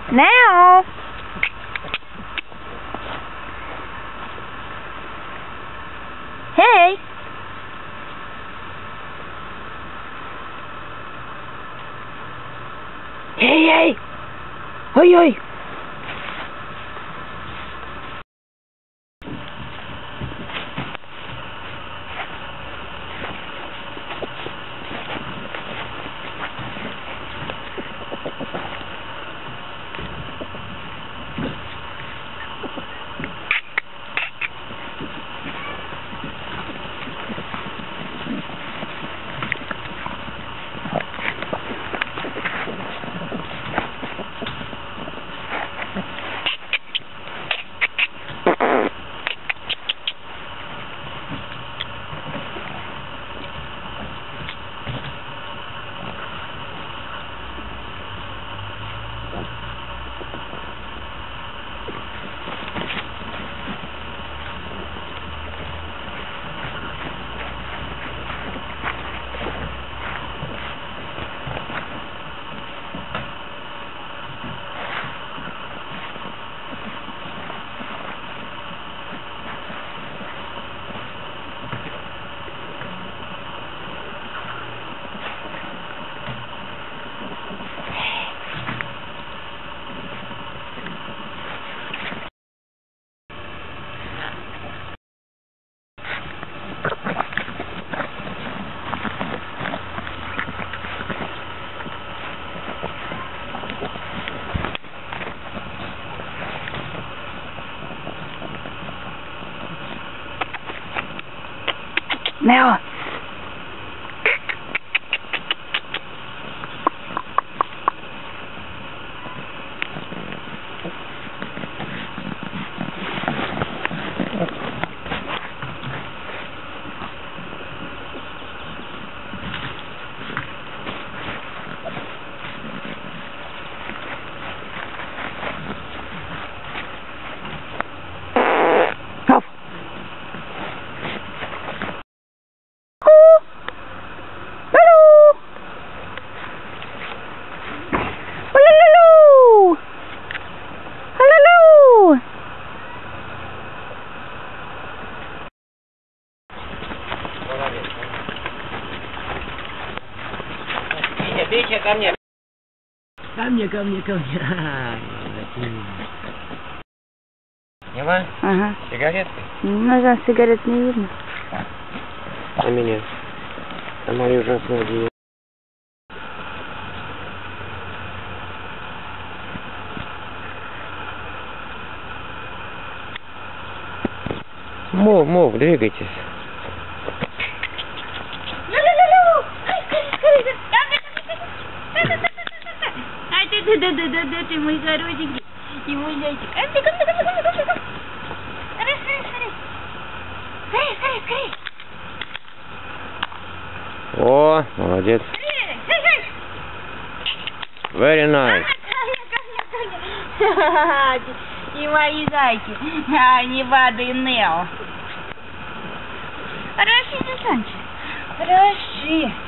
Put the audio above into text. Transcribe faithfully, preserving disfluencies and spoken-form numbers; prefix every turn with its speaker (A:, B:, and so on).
A: Now. Hey. Hey, hey. Oi, oi. Now.
B: Бейте ко мне.
C: Ко мне, ко мне, ко мне.
B: Сняла?
A: Ага.
B: Сигаретки?
A: Ну, за сигарет не видно.
B: А меня? А мою ужасную одеяло. Мов, мов, двигайтесь.
A: Да-да-да-да-да, ты мой хорошенький, и мой зайчик. А ты, ко мне, ко мне, ко мне, ко мне, ко мне. Скорей, скорей, скорей. Скорей, скорей, скорей.
B: О, молодец.
A: Скорей, скорей.
B: Very nice.
A: И мои зайки, они Вада и Нео. Хороши, Сансанчик, хороши.